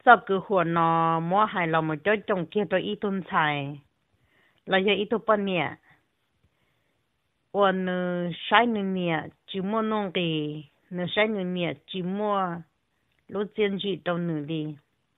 sau cứ hồ nó mua hai lòng một chỗ trồng kia rồi ít tuần xài là giờ ít tuần bao nhiêu còn sai nữa nhỉ chỉ mua nông cái nữa sai nữa nhỉ chỉ mua lúc tiền chỉ đâu nữa đi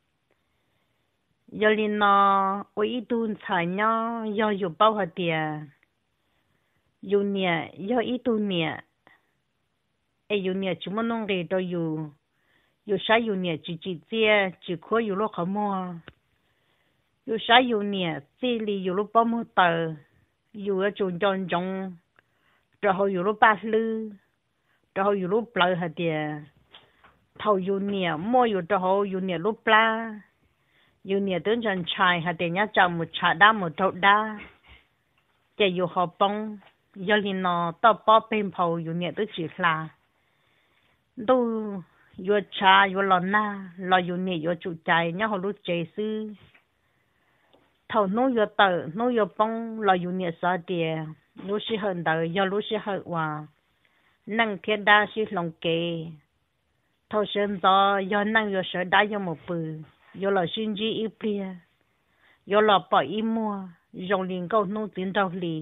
giờ liền nó ở ít tuần xài nhá giờอยู่bao hạt tiềnอยู่เนี่ยgiờ ít tuầnเนี่ยอยู่เนี่ยchỉ mua nông cái đâuอยู่saiอยู่เนี่ยchỉ chia chỉ khóอยู่lúcเขาmuaอยู่saiอยู่เนี่ยchỉ liอยู่lúc bao mua tờอยู่ở chỗ tròn tròn rồi hồiอยู่lúc ba lư rồi hồiอยู่lúc bờ hả địa thầuอยู่เนี่ยmuaอยู่rồi hồiอยู่เนี่ยlúc baอยู่เนี่ยtướng tròn trai hả địa nhá chồng một chả đá một thâu đá chạyอยู่họ bông giờ thì nó tao bỏ bên phầuอยู่เนี่ยtới chỉ là đâuอยู่chảอยู่lò na lòอยู่เนี่ยอยู่chủ trái nhá họ lúc chạy sư thầu nôอยู่tờ nôอยู่bông lòอยู่เนี่ยsao địa lúc sĩ hơn đời do lúc sĩ hơn hòa năng thiên đa sĩ lòng kề thâu sơn do năng do sở đá do một bự do là sinh chi ít bia do là bỏ ít mua dòng liền câu nô tiền đầu lì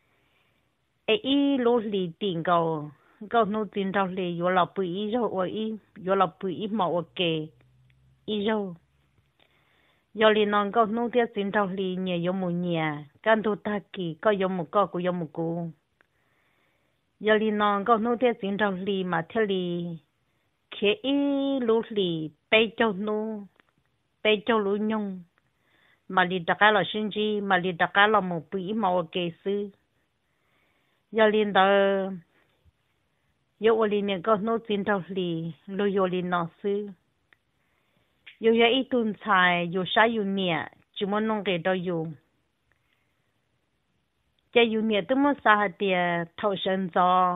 ít lô lì tiền câu nô tiền đầu lì do là bự ít dâu ở ít do là bự ít màu ở kề ít dâu giờ liền non câu nô tiếc tiền đầu lì nhẹ giống một nhà can tu ta kỳ có giống một co của giống một cụ giờ liền non câu nô tiếc tiền đầu lì mà theo lì khi lú lì bay châu lú nhung mà lì đặc là sinh chi mà lì đặc là một bỉ màu kê sư giờ liền đó giờ liền câu nô tiền đầu lì lú giờ liền nó sư dù giờ ít tuần xài dù sai dù nhẹ chỉ muốn nông cái đó dù chạy dù nhẹ tôi muốn xài thì thầu sinh cho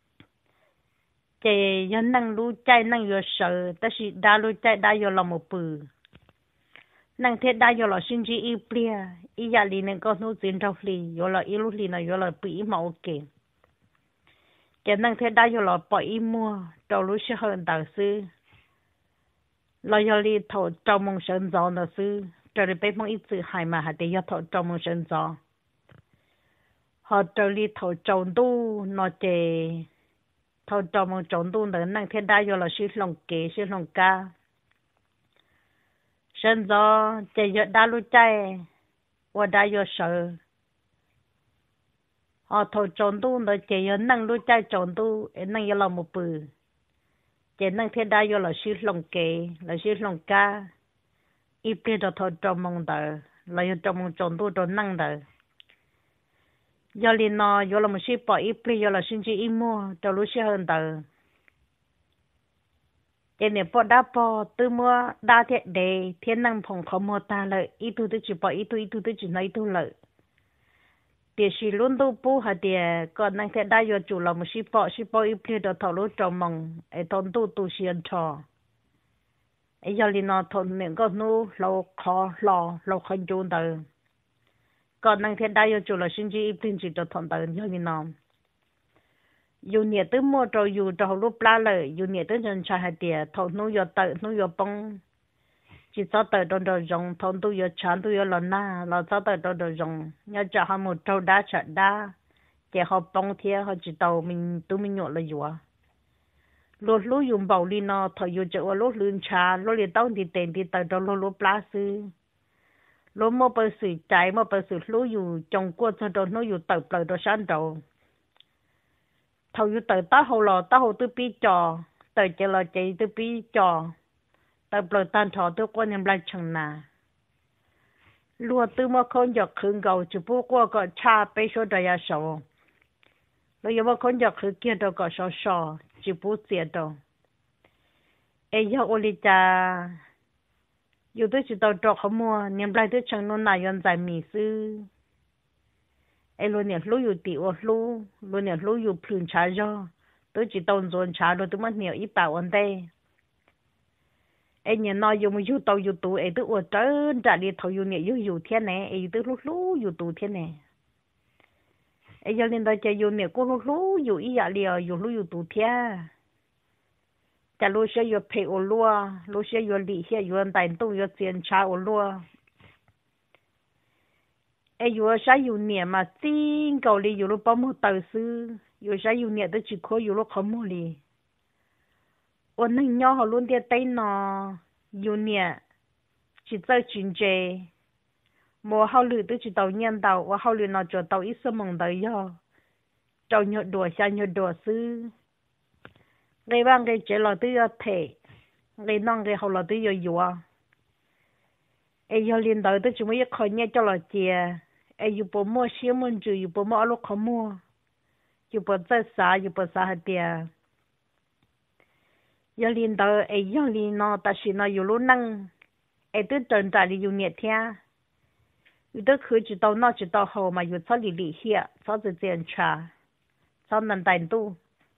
chạy giờ năng lú chạy năng giờ sợ ta chỉ đa lú chạy đa giờ là một bự năng thế đa giờ là sinh chi ít bia ít giờ liền nên có nô tiền đâu liền giờ là ít lú liền là giờ là bự mà ok chạy năng thế đa giờ là bỏ ít mua đâu lú sẽ hơn đạo sư lo giờ đi thầu trong mong sơn gió nó sư trở đi bé mong ít sự hại mà hạt để thầu trong mong sơn gió họ trở đi thầu trong tu nó chè thầu trong mong trong tu nữa năng thiên đa giờ là sư lòng kế sư lòng ca sơn gió chè giờ đa lu chạy và đa giờ sợ họ thầu trong tu nó chè giờ năng lu chạy trong tu năng giờ là một bự chỉ năng thiên đa do là sư lòng kề là sư lòng ca ít biết được thôi trong mong đời là trong mong tròn tu tròn năng đời do liền nó do là một sư bỏ ít biết do là sinh chi ít mua cho lúc sư hơn đời chỉ nếu bỏ đá bỏ từ mua đa thiệt đề thiên năng phòng không mua ta lợi ít tu tới chỉ bỏ ít tu tới chỉ nói ít tu lợi địa sĩ luôn tu bù hả địa còn năng thế đa do chủ là một sĩ bỏ ít biết được thầu lúc trong mong ấy thôn tu xiên trò ấy giờ li nó thôn miệng có nu lâu khăn chôn đời còn năng thế đa do chủ là sinh chi ít biết chỉ được thôn đời giờ li nó dù nhiệt tới mua rồi dù trâu lúc lá lợi dù nhiệt tới chân trái hả địa thôn nu do tự nu do bông chỉ cho tới đó rồi dùng thôn tu yo chán tu yo lần na là cho tới đó rồi dùng nhớ cho họ một trâu đá chợ đá để họ bông thiê họ chỉ tàu mình tu mình nhọ là vừa lúc dùng bảo li nó thời yo chợ lúc lươn trà lúc liền tao thì tiền thì tới đó lúc lá sư lúc mua bơ sủi trái mua bơ sủi lúc dùng trồng qua cho đó nó dùng tới tới đó sáng đầu thời yo tới tao hồ tôi pi trò tới chợ là chị tôi pi trò tại bởi tan thọ tôi quan niệm lại chẳng nà lúa từ mà con giặc khưng cầu chỉ bố qua có cha bé số đại ya sầu rồi giờ mà con giặc khưng kia đâu có sò chỉ bố tiền đâu ấy giờ oli cha yêu tôi chỉ tao trọ không mua niệm lại tôi chẳng nôn này yon giải mì sư ấy luôn niệm lúa yêu tiểu lúa luôn niệm lúa yêu phun trà do tôi chỉ tao dồn trà rồi tôi mất nhiều ít bảo ổn đây anh nhà nói dùng một tàu dùng tù ấy tự ở trên trả đi thầu dùng nhẹ dùng thiên này ấy tự lúc dùng tù thiên này ấy giờ lên đây chơi dùng nhẹ cô lúc dùng ý giả liều dùng dùng tù thiên chả lúc sẽ yo phe ô lúa lúc sẽ yo lì sẽ yo đại tu yo tiền cha ô lúa ai yo sa yo nhẹ mà tin cầu li yo lúc bao nhiêu tờ sư yo sa yo nhẹ tới chỉ có yo lúc không mua li ôn nên nhau họ luôn đi tay nó yo nhẹ chỉ tới chuyện gì mua hao lử tới chỉ tàu nhân tàu và hao lử nó cho tàu ít sớm mong tới yo trâu nhột đùa xa nhột đùa sư ngày ban ngày chế lò tới yo thể ngày non ngày hậu lò tới yo yo ai yo liên tới tới chúng mới khỏi nhẹ cho lò chè ai yo bộ mua xíu muốn chữ yo bộ mua lúc không mua yo bộ tới xa yo bộ xa hạt tiền yo liên tới ai yo liên nó ta chỉ nó yo lúc năng ai tới trần trả đi yo nhẹ theo yo tới khứ chỉ tàu nó chỉ tàu hậu mà yo cho lì lì hiện cho tự tiền trả cho nên tài tu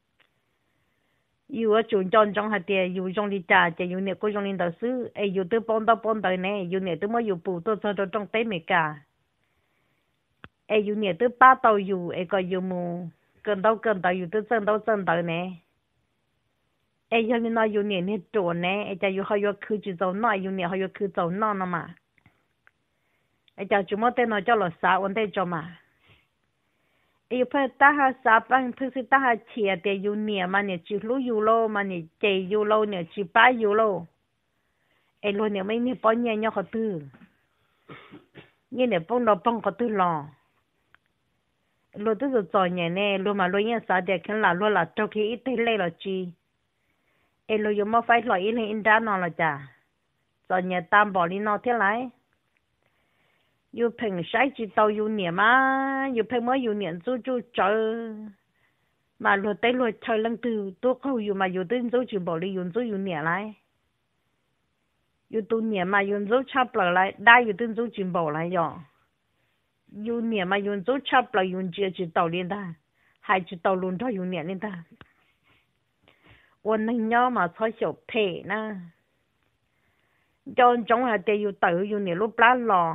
yêu ở chuồng tròn trong hạt tiền yêu trong đi trà chỉ yêu nè cô trong đi đầu sư ai yêu tới bón tới nè yêu nè tới mới yêu bù tôi cho trong tế mẹ cả ai yêu nè tới ba tàu yêu ai coi yêu mù cần tàu yêu tới chân tàu nè ai yêu nè yêu nè nè trộn nè ai cha yêu họ yêu khứ chỉ dầu nọ yêu nè họ yêu khứ dầu nọ nó mà ai cha chúng mới tên nó cho là sao vấn đề cho mà yêu phải ta ha sắp anh thực sự ta ha chia để yêu nhẹ mà nhẹ chỉ lu yêu lâu mà nhẹ chạy yêu lâu nhẹ chỉ ba yêu lâu em luôn nhẹ mấy nhẹ bao nhẹ nhau khó tư nhẹ nhẹ bông đó bông khó tư lo luôn tức là giỏi nhẹ nè luôn mà luôn nhẹ sao để khi luôn là trong khi ít thấy lệ là chi em luôn dùng mà phải loại ít lên in ra nó là chả giỏi nhẹ tam bỏ đi nó thế lại yêu平sai chỉ tàu yêu nhẹ mà yêu平mới yêu nhẹ chú chờ mà luật tới luật chờ lần từ tôi không yêu mà yêu tới chú chỉ bảo đi yêu nhẹ lại yêu tu nhẹ mà yêu chú chấp lại đã yêu tới chú chỉ bảo lại rồi yêu nhẹ mà yêu chú chấp lại yêu chỉ tàu lên ta hai chỉ tàu luôn thôi yêu nhẹ lên ta ôn nên nhớ mà thôi hiểu thể na cho trong là để yêu tự yêu nhẹ lúc lá lò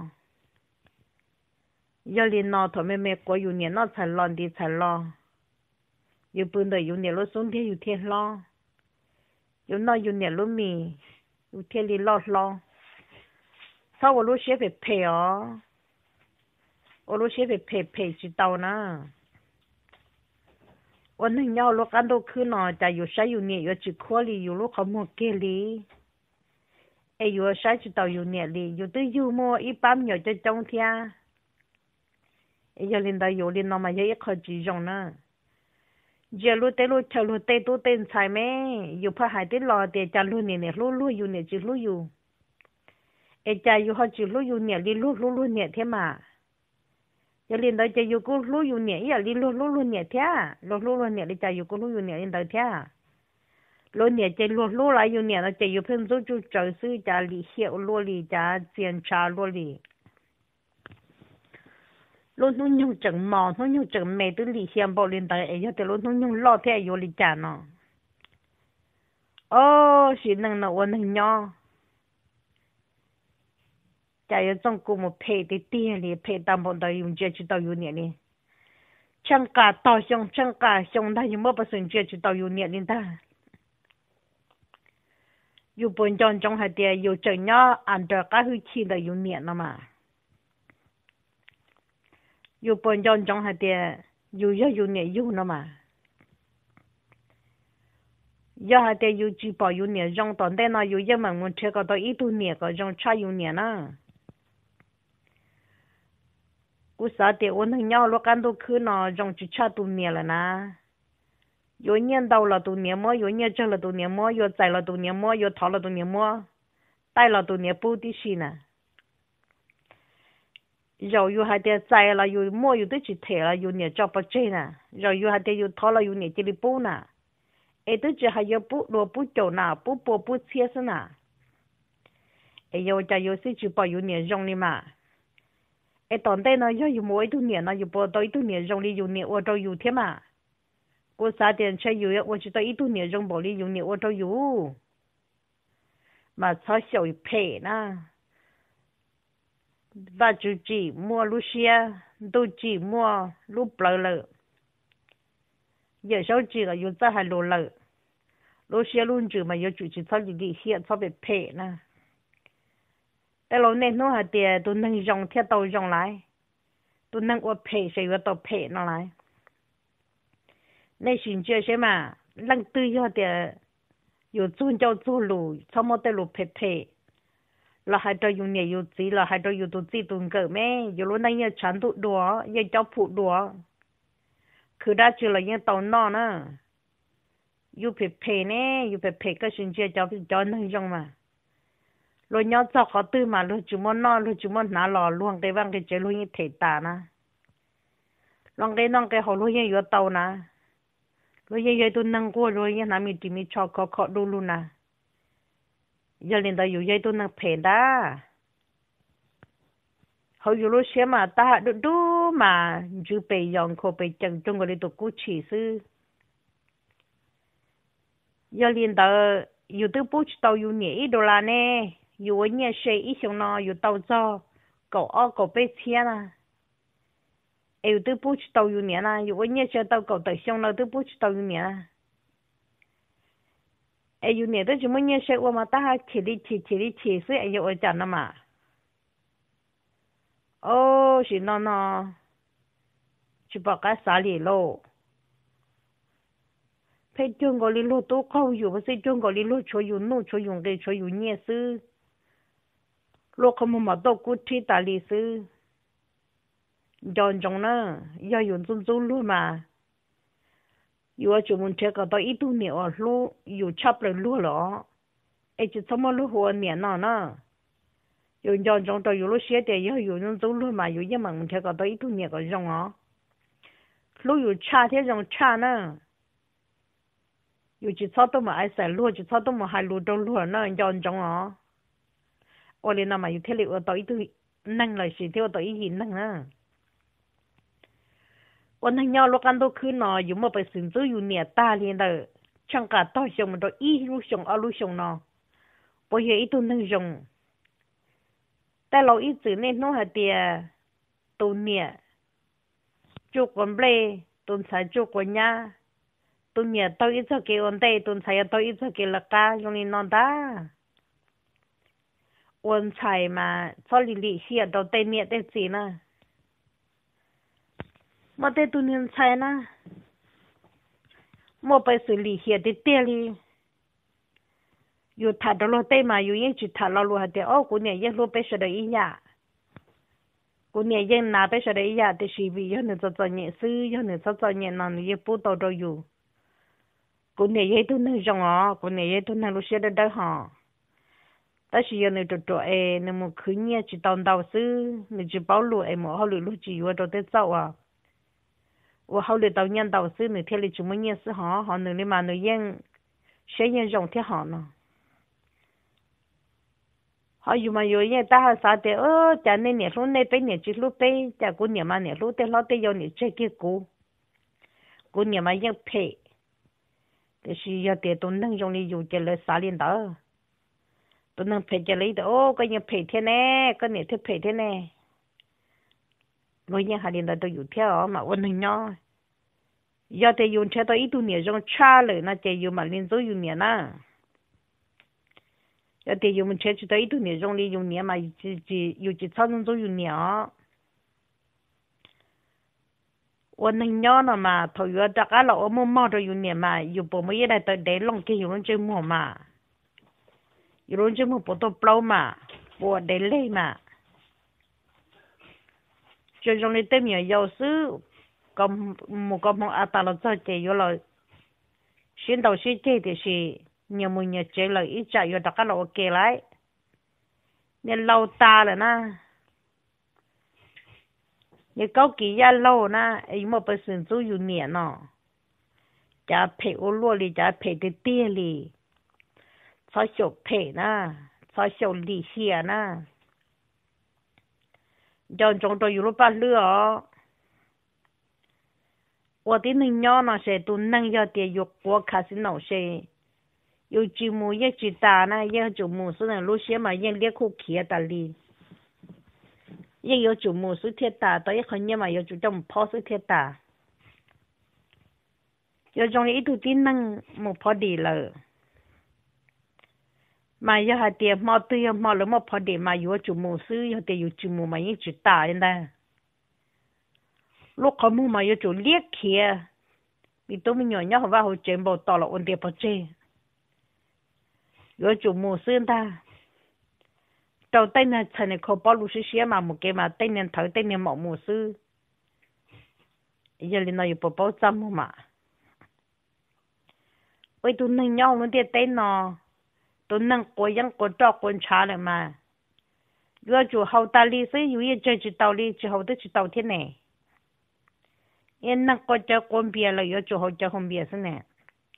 giờ liền nó thôi mẹ của yêu nhẹ nó phải lon đi phải lo yêu bữa đời yêu nhẹ lúc xuống thế yêu thiên lo yêu nó yêu nhẹ lúc mì yêu thiên đi lo sau ở lúc sẽ phải pay ở lúc sẽ phải pay chỉ tàu na ôn nên nhau lúc ăn đồ cứ nóจะอยู่ใช้อยู่เนี่ยอยู่chỉ khó liอยู่lúc không mua kia li aiอยู่ใช้chỉ tàuอยู่เนี่ยliอยู่tớiอยู่mua ít bám nhiều cho trong thia giờ lên đây yêu lên nó mà giờ khó chỉ dùng nữa giờ lúc chờ lúc tôi tên sai mẹ yêu phải hai tên lo để trả lúc này lúc yêu này chỉ lúc yêu ai trả yêu họ chỉ lúc yêu này đi lúc này thế mà giờ lên đây chờ yêu cũng lúc yêu này giờ đi lúc này thế lúc này đi trả yêu cũng lúc yêu này lên đây thế lúc này chờ lúc lại yêu này nó chờ yêu phân số chú trợ sư trả lý hiệu lúc lý trả tiền trả lúc lý luôn nó nhung chừng mò nó nhung chừng mẹ tôi lì xem bao lên tới ấy cho luôn nó nhung lo theo vô lì trả nó ô chỉ năng nó ôn năng nho chạy ở trong cùng một phe thì tiền thì phe tam bọn đời dùng chơi chỉ tàu dùng nhẹ đi chẳng cả đây nhưng mà bây giờ chơi chỉ tàu dùng nhẹ đi ta dùng bốn chọn trong hai tiền dùng chơi nhỏ ăn được cái hơi chi là dùng nhẹ nó mà yêu bốn chọn trong hai tiền yêu nhẹ yêu nó mà giờ hai tiền yêu chỉ bảo yêu nhẹ trong toàn đây nó yêu giờ mà muốn chơi cái đó ít tu nhẹ cái trong cha yêu nhẹ na cú sao tiền ôn thằng nhau lúc ăn đồ khứ nó trong chỉ cha tu nhẹ là na yêu nhân đầu là tu nhẹ mua yêu nhân chơi là tu nhẹ mua yêu chạy là tu nhẹ mua yêu thọ là tu nhẹ mua tay là tu nhẹ bù tí xí nè rồi yêu hai tiền chạy là yêu mua yêu tới chỉ thể là yêu nhẹ cho bớt chơi nè rồi yêu hai tiền yêu thọ là yêu nhẹ chỉ đi bù nè ấy tới chỉ hai yêu bù đồ bù chỗ nè bù chia sẻ nè ấy yêu chạy yêu sĩ chỉ bảo yêu nhẹ trong đi mà ấy tận đây nó yêu mỗi tu nhẹ nó yêu bảo tới tu nhẹ trong đi yêu nhẹ ở đâu yêu thế mà cô sao tiền chơi yêu ở chỉ tới tu nhẹ trong bảo đi yêu nhẹ ở đâu yêu mà sao xấu phê nè và chú chỉ mua lúc xưa tôi chỉ mua lúc bờ lợ giờ số chỉ là yêu ta hay lô lợ lúc xưa luôn chữ mà yêu chủ chỉ sau gì hiện sau bị phê nèแต่เราเนี่ยนู้นหาเดียตัวนึงยองเที่ยวตัวยองไรตัวนึงว่าเพใช่ว่าตัวเพนั่นไรในสิ่งเชื่อใช่ไหมลังตื้อยอดเดียอยู่จุนเจ้าจูลูชอบมอเตลูเพเราให้ตัวอยู่เนี่ยอยู่จีเราให้ตัวอยู่ตัวจีตัวเกิดแม่อยู่รู้นั่งยังฉันตัวดัวยังเจ้าผูดัวคือได้เจอเรายังตัวนอนนะอยู่เพเนี่ยอยู่เพก็สิ่งเชื่อเจ้านึงยองมาrồi nhớ cho họ tư mà rồi chúng muốn no rồi chúng muốn nã lò luôn cái vang cái chế luôn như thể tả na long cái non cái họ luôn như tàu na rồi như tôi nâng qua rồi như nãy mình chỉ mình cho khó đu luôn na giờ lên đâyอยู่tôi nâng phê đã họอยู่lúc xưa mà ta đu mà chú bề dòng khó bề chẳng trong cái tụ cú chỉ sư giờ lên đâyอยู่tôi bút tàuอยู่nhỉ đô la nèอยู่วันนี้เชื่ออีช่วงนออยู่เตาจ่อก็อ้อก็ไปเชียนะอยู่ตัวปุ๊บเตาอยู่เนี่ยนะอยู่วันนี้เชื่อเตาก็แต่ช่วงนอตัวปุ๊บเตาอยู่เนี่ยนะอยู่เนี่ยตัวจุ่มเนี่ยเชื่อว่ามาตาฉีดซึ่งอยู่อาจารย์นะมาโอ้สินอนจะบอกกันสาลีโลเพชรจงก็ลิโลตัวเข้าอยู่เพราะจงก็ลิโลช่วยอยู่นู่นช่วยอยู่เกช่วยอยู่เนี่ยซื้อโลกเขามาตกกุฏิตาลีซื้อย้อนจงนะย่าอยู่จุนรู้มาอยู่ว่าจุมันเทก็ต่ออีตัวเนี่ยรู้อยู่ชับเลยรู้หรอจะทำมารู้หัวเนี่ยนะอยู่ย้อนจงต่ออยู่รู้เสียแต่ย่าอยู่จุนรู้มาอยู่ยังมันเทก็ต่ออีตัวเนี่ยก็จงรู้อยู่ชาเที่ยงชานะอยู่จิตชอบตัวมาไอ้ใส่รู้จิตชอบตัวมาให้รู้ตรงรู้นะย้อนจงโอเลนามาอยู่เทเลว่าต่ออีตัวนั่งเลยสิเที่ยวต่ออีหินนั่งนะวันนั้นยอลูกกันตัวคืนนออยู่มาไปสินซื้ออยู่เนี่ยตาเรียนเด้อช่างกาต่อชงมันตัวอีรู้ชงเอารู้ชงนอพอเห็นอีตัวนั่งชงแต่เราอีสื่อเนี่ยน้องหาเตียตัวเนี่ยจุกวันเบลตัวสายจุกวันยาตัวเนี่ยตัวอีสักเกวันเตตัวสายตัวอีสักเกลักกาอยู่นี่นอนตาวันชัยมาชอบลิเชียตัวเตเนี่ยเตจีนะมาเตตุนินชัยนะมาไปสุลิเชียเตลีอยู่ถัดเราเตมาอยู่ยังจุดถัดเราลูหัดเตอกูเนี่ยยังรู้ไปเสด็จอีหยากูเนี่ยยังนาไปเสด็จอีหยาแต่ชีวิตยังหนึ่งจะเนี่ยซื้อยังหนึ่งจะเนี่ยนอนยังปูตัวเราอยู่กูเนี่ยยังตุนึงจังกูเนี่ยยังตุนึงรู้เสียได้ห่อแต่สิยังในตัวในหมู่คืนเนี่ยจิตตอนดาวซื้อในจิเป้าลู่หมู่เขาลู่จีว่าตัวเต้าว่าเขาเลยตอนยันดาวซื้อในเทเลจุมันเนี่ยซื้อหอหนึ่งในมาในยังใช้ยังจงที่หอเนาะเขาอยู่มาอยู่เนี่ยตาสาเตจากในเนี่ยรู้ในไปเนี่ยจิรู้ไปจากกูเนี่ยมาเนี่ยรู้แต่เราเตยเนี่ยเจ๊กี้กูเนี่ยมายังเพแต่สิยาเตตัวนั่งจงนี้อยู่จะเลยสาลินเด้อตัวนึงเพจจะเลยโอ้ก็ยังเพจเท่แน่ก็เนี่ยเท่เพจเท่แน่เรายังหาเรียนตัวอยู่เที่ยวมาวันหนึ่งเนาะยอดแต่อยู่เท่าตัวอีตัวเนี่ยจงชาเลยนะจะอยู่มาเรียนตัวอยู่เนี่ยนะยอดแต่อยู่มันเท่าตัวอีตัวเนี่ยจงเรียนอยู่เนี่ยมาอยู่จิตชอบตัวอยู่เนี่ยวันหนึ่งเนาะนะมาถอยว่าจากเราเอามั่วตัวอยู่เนี่ยมาอยู่ปไม่ได้ตัวเด็กลงแค่อยู่ลงเจอมั่วมาอยู่รู้จักมึงปวดตัวเปล่ามาปวดเดลี่มาจนตรงนี้เต็มอย่างยาวซื้อกำมุกำมองอาตาเราจะเจอยู่เลยสิ่งต่อสิ่งเจที่สิเนี่ยมึงเนี่ยเจเลยอีจ่ายอยู่ตะกันเราโอเคเลยเนี่ยเราตาเลยนะเนี่ยเขากี่ยาเรานะไอ้มาไปสินซูอยู่เนี่ยเนาะจะเพ่อล้วนเลยจะเพ่เตี้ยเลยชอบชอบเพนะชอบชอบลิเชียนะจนจงตัวอยู่รูปปั้นเลือว่าที่หนึ่งย้อนนะเสตุนั่งยอดเดียกวัวคาสิโนเสอยู่จีมูยังจีตานะยังจูมูสุนันรู้เสียมายังเรียกคู่เขียตาลียัง有จูมูสุเทตาตัวยังคนยังมา有จูจมพอสุเทตา有จงอีตัวที่นั่งมูพอดีเลย mà giờ hạt tiền mò tươi mò lỡ mò phò để mà yếu chủ mù sư giờ tiền yếu chủ mù mà những chủ tả lên đây lúc họ mua mà yếu chủ liếc kia vì tôi mình nhỏ nhỏ vào hồi chuyện bộ tỏ là ổn định bao chế yếu chủ mù sư ta đầu tiên là thằng này không bao lúc xíu mà một cái mà tên nên thở tên nên mỏ mù sư giờ lên nói yếu bao trăm mà ôi tôi nâng nhau luôn tiền tên nó tôi nâng cố gắng cố cho con trả lại mà vừa chủ hậu ta lý sư yếu chơi chỉ tàu lý chỉ hậu tới chỉ tàu thế này em nâng cố cho con bia là yếu chủ hậu cho con bia thế này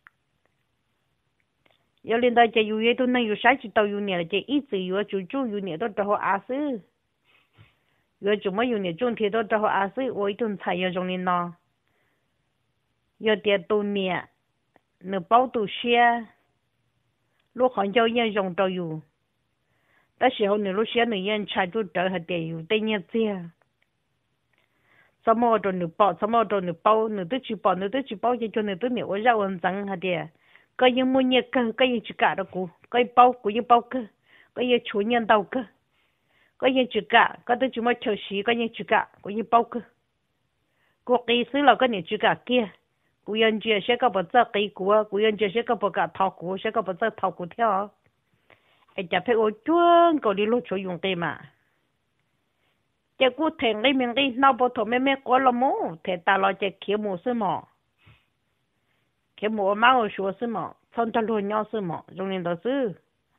yếu lên đây chỉ yếu tôi nâng yếu sai chỉ tàu yếu này là chỉ ít gì yếu chủ chủ yếu này tôi cho họ á sư yếu chủ mấy yếu này chung thì tôi cho họ á sư ôi tôi xài yếu trong này nó yếu tiền tôi nè nửa bao tôi xe lúc họ cho yên dùng cho yếu ta sẽ hôm nay lúc xe nửa yên chạy tôi trở hạt tiền yếu tên nhiên xe sao mà rồi nửa bao sao mà rồi nửa bao nửa tức chỉ bao cho nửa tức nửa ra ổn rằng hạt tiền cái gì mua nhiệt cơ cái gì chỉ cả đó cô cái bao của như bao cơ cái gì chủ nhân đầu cơ cái gì chỉ cả cái tôi chỉ mới chờ xí cái gì chỉ cả của như bao cơ cuộc kỳ xứ là cái gì chỉ cả kia của nhân chuyện sẽ có bao giờ kỳ của nhân chuyện sẽ có bao cả thọ của sẽ có bao giờ thọ của theo anh chả phải ôi chuông cầu đi lôi chỗ dùng tiền mà chỉ cụ thể lấy mình đi nào bao thọ mẹ có là mồ thế ta lo chỉ kiếm mồ sư mỏ cái mùa máu số sư mỏ thôn cho luôn nhau sư mỏ dùng nên đó sư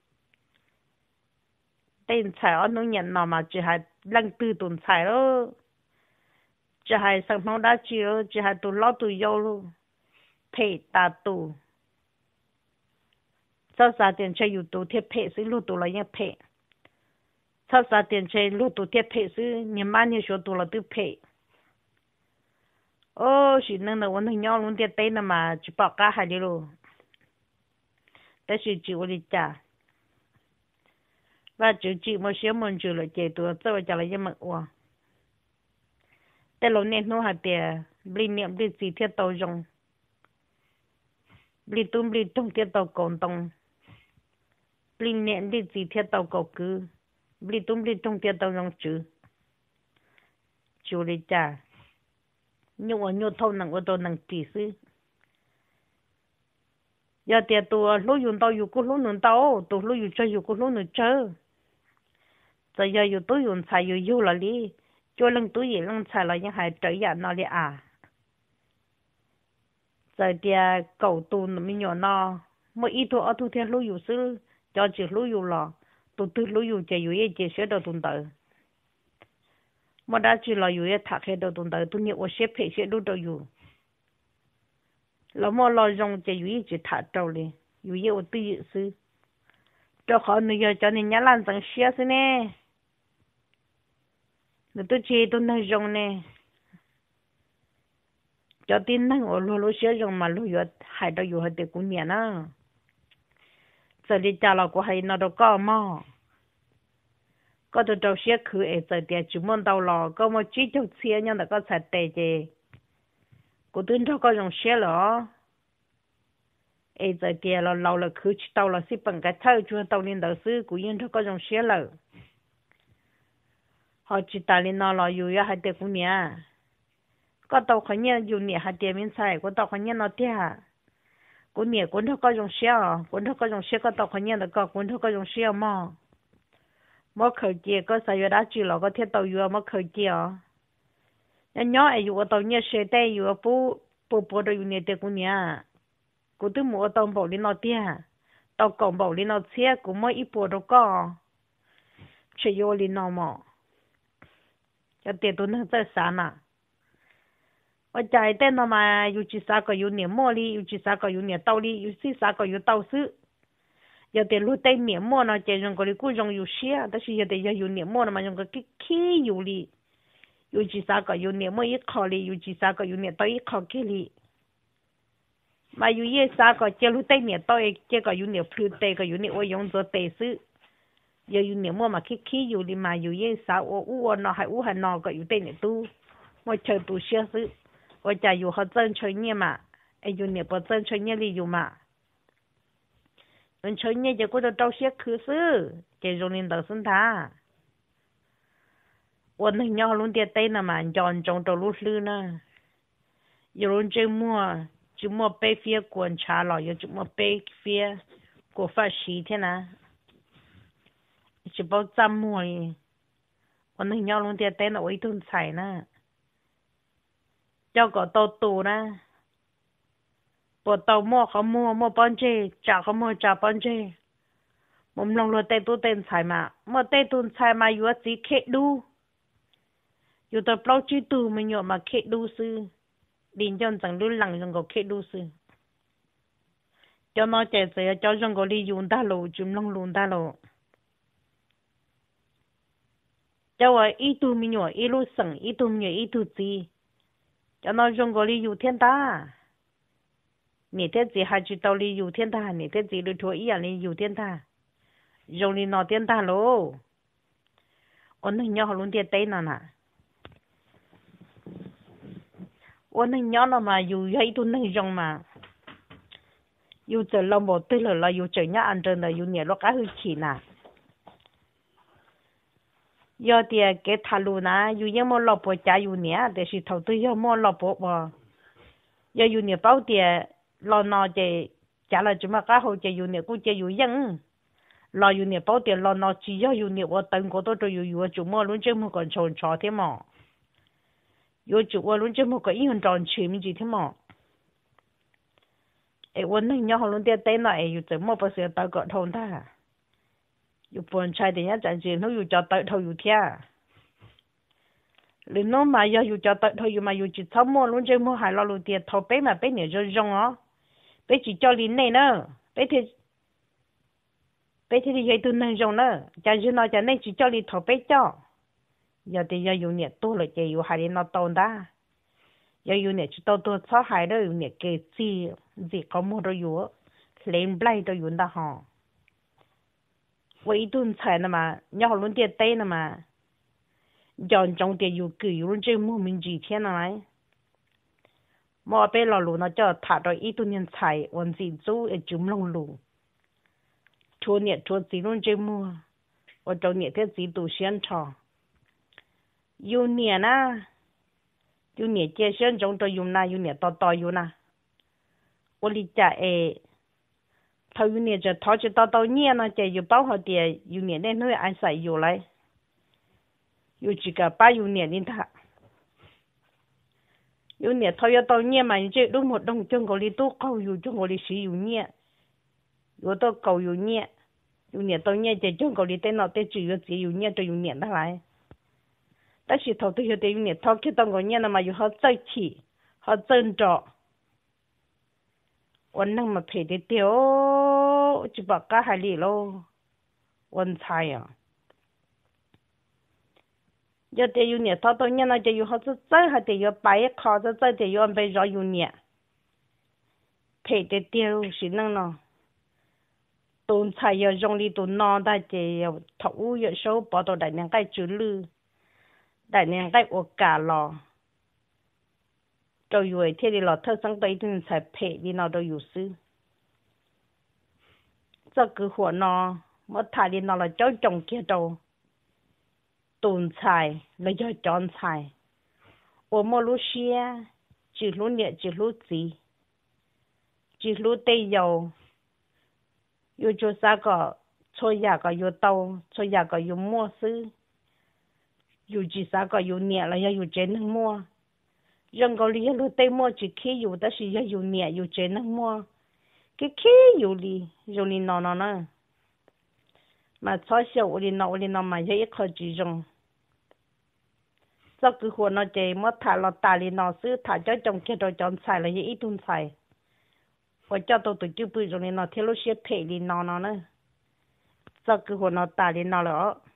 tên xài ở nông nhận nào mà chỉ hay lăng tư tuần xài đó chỉ hay sang phong đá chiếu chỉ hay tụ lót tụ dâu luôn thể ta tụ sau xa tiền chơiอยู่tụ thiết phê sư lúc tụ là những phê sau xa tiền chơi lúc tụ thiết phê sư niệm ban như số tụ là tư phê ô chỉ nên là vấn đề nhau luôn tiền tên mà chỉ bảo cả hai đi luôn,แต่是只我的家，và chỉ một số mình chỉ là chế tụ cho cho là những mực qua,แต่เราเนี่ยนู้หาแต่บริเนียบริสีเทียตเอาจงบริตุ้มเทียตเอาก่อนตรงบริเนียบริสีเทียตเอาก่อคือบริตุ้มเทียตเอาจงจูเลยจ้าnhung thâu nặng ô tô nặng tỷ sư giờ tiền tụ lúc dùng tàu dùng cú lúc nướng tàu tụ lúc dùng chơi dùng cú lúc nướng chơi giờ dùng túi dùng xài dùng là đi cho lần túi gì lần xài là những hai trở nhà nó đi à giờ tiền cầu tụ nó mới nhỏ nó mỗi ít thôi ở thu theo lúc dùng sư cho chỉ lúc dùng lò tụ từ lúc dùng chơi dùng gì chơi đầu tuần tới mà đã chỉ làอยู่thạc hệ đầu tuần tới tôi nhiều xếp hệ sẽ đốt đầuอยู่แล้วmà lo dùng chỉอยู่chỉ thạc đầu điอยู่tự sự cho họ người cho nên nhớ làm rằng xếp thế nè nếu tôi chỉ tôi nói dùng nè cho tin năng ở lo xếp dùng mà loอยู่hai đầuอยู่hai để cũng nhẹ na giờ đi trả là của hai nó đâu có mà có tụi trâu xía khử ấy giờ thì chúng mình đau lò có một chút chút xía nhưng mà có sạch tệ chứ của tôi đâu có dùng xía lỏ ấy giờ thì là lâu là khử tàu là xí bằng cái thau cho tàu lên đầu sư của yên đâu có dùng xía lợ họ chỉ ta lên nó làอยู่hai tệ cũng nhẹ có tàu khó nhẹอยู่nhẹ hai tệ mình xài có tàu khó nhẹ nó tiếc cũng nhẹ cũng đâu có dùng xía có tàu khó nhẹ là có cũng đâu có dùng xía mà mất khởi chia có sao đã chỉ là có thiết tàu vừa mất khởi chia anh nhớ ai vừa tàu nhớ xe tay vừa bố đồ nhớ tiền cũng nhớ cũng từ mua tàu bảo lên nó tiền tàu cổng bảo lên nó xe cũng mới ít bố đồ có chỉ vô lên nó mà cho tiền tôi nó rất sáng à ở trái tên nó mà yêu chỉ sao có yêu niệm mua đi yêu chỉ sao có yêu niệm tàu đi yêu chỉ sao có yêu tàu sư giờ tiền lúc tay niệm mua nó chỉ dùng cái cú dùng yêu xia,但是giờ tiền giờ yêu niệm mua nó mà dùng cái khí yêu li, yêu chỉ sao cái yêu niệm mua ít khó li, yêu chỉ sao cái yêu niệm tao ít khó cái li, mà yêu gì sao cái chỉ lúc tay niệm tao chỉ cái yêu niệm phù tay cái yêu niệm tôi dùng cho tay sư, giờ yêu niệm mua mà khí yêu li mà yêu gì sao u nó hay nó cái yêu tay niệm tu, mà chơi tu xia sư, tôi chỉ yêu họ chân chơi nhẹ mà, yêu niệm bớt chân chơi nhẹ li yêu mà anh chơi nhẹ giờ có trâu xiết khứ sư chỉ dùng lên đầu sinh thà ôn hình nhau luôn tiệt tay nè mà chọn trong trâu lúa lư nè giờ luôn chỉ mua bê phía quần trà lò giờ chỉ mua bê phía của phát sĩ thế nè chỉ bao trăm mua ôn hình nhau luôn tiệt tay nè ấy thun xài nè cho có tàu tù nè bộ tàu mua bao nhiêu trảเขาmua trả bao nhiêu mình lòng lo tê tu tên xài mà tê tu xài mà yếu chỉ khét đu yếu tập lâu chỉ tu mình nhọ mà khét đu sư điên cho chẳng lưu lăng chẳng có khét đu sư cho nó chạy xe cho chẳng có đi dùng ta lộ chúng lòng luôn ta lộ cho vậy ít tu mình nhọ ít lu sẵn ít tu mình nhọ ít tu gì cho nó chẳng có đi dùng thiên ta nè thế gì hai chữ tàu đi dùng thiên ta nè thế gì được thua ý à đi dùng thiên ta dùng đi nó thiên ta lộ ôn hình nhau luôn tiền tây nè ôn hình nhau nó mà dùng hay tu nâng dùng mà dùng chờ lâu một tư là dùng chờ nhá ăn trên là dùng nhẹ lúc cá hư chỉ nè giờ thì cái thà luôn nè dùng những món lọc bò chả dùng nhẹ để chỉ thầu tư những món lọc bò giờ dùng nhẹ bao tiền lo nó chỉ chả là chúng mà cá hồ chỉ dùng nhẹ cũng chỉ dùng dân lo dùng nhẹ bao tiền lo nó chỉ do dùng nhẹ ở tận cổ tôi dùng chúng mà luôn chứ mà còn tròn trò thế mà yo chủ ở luôn chứ một cái yên tròn chìm gì thế mà ấy vấn đề nhau luôn tiền tên này yo chỉ một bữa sẽ tao gọi thôn ta yo buồn trai thì nhá chẳng gì nó yo cho tao thôi yo thia lên nó mà yo cho tao thôi yo mà yo chỉ thâu mua luôn chứ mua hai lo luôn tiền thâu bé mà bé nhiều cho rong á bé chỉ cho lính này nữa bé thì vậy tôi nên rong nữa chẳng gì nó chẳng nên chỉ cho lính thâu bé cho giờ thì giờ dùng nhiệt tôi là chỉ dùng hai đến nó tồn ta giờ dùng nhiệt chỉ tôi sáu hai đó dùng nhiệt cái gì có mua đồ dùng lên blay đồ dùng đó họ vậy tôi xài nè mà nhau luôn tiền tây nè mà chọn trong tiền dùng cử luôn chơi mua mình gì thế này mà bây giờ luôn nó cho thả rồi ít tôi nhân xài ổn gì chú ở chúng lông lù chua nhiệt chua gì luôn chơi mua ở trong nhiệt thế gì tụ xuyên trò dùng nhẹ na dùng nhẹ chế sơn trong tôi dùng na dùng nhẹ to dùng na ô li chả thâu dùng nhẹ cho thâu cho to nhẹ na chế dùng bao họ tiền dùng nhẹ nên hơi ai xài dùng lại dùng chỉ cả ba dùng nhẹ nên thà dùng nhẹ thâu cho to nhẹ mà chế đúng một đồng chân gọi li tu câu dùng chân gọi li sử dụng nhẹ dùng to câu dùng nhẹ to nhẹ chế chân gọi li tên nào tên chỉ dùng nhẹ cho dùng nhẹ đó lại但是头都有点用头去当个年了嘛，有好在起，好挣着。我那么赔的掉，就把干海里喽，问菜呀。有点有年头到年了就有好子在，还得有白烤着在得有安排绕有年，赔的掉是那咯。炖菜要用力炖孬，但是要头要手包到大娘该煮了。đại nên cái ô cả lò rồi rồi thế thì lò thơ sang tây thì phải phê đi nó đâuอยู่ซื้อ cho cứหัวnó mất thải đi nó là cháu chồng kia đâu tồn xài là do chọn xài ô mô lú xia chỉ lú nhẹ chỉ lú gì chỉ lú tây dầu yêu cho sao có cho nhà có yêu tàu cho nhà có yêu muaซื้ออยู่จีสาก็อยู่เนี่ยแล้วอยู่เจนทั้งมัวยังก็เลี้ยลูกเต้มัวจีขี้อยู่แต่สิอยู่เนี่ยอยู่เจนทั้งมัวขี้อยู่ลีอยู่ลีนอนนะมาชอบเสียวลีนอนมาเยอะเขาจีจงสักคือหัวนอนเจมัวถ่ายเราตาลีนอนซื้อถ่ายเจ้าจงแค่โดยจอมใส่แล้วยังอีตุนใส่ว่าเจ้าตัวจื้อปืนจงลีนอนเทลุเชียเพลีนอนนะสักคือหัวนอนตาลีนอนแล้ว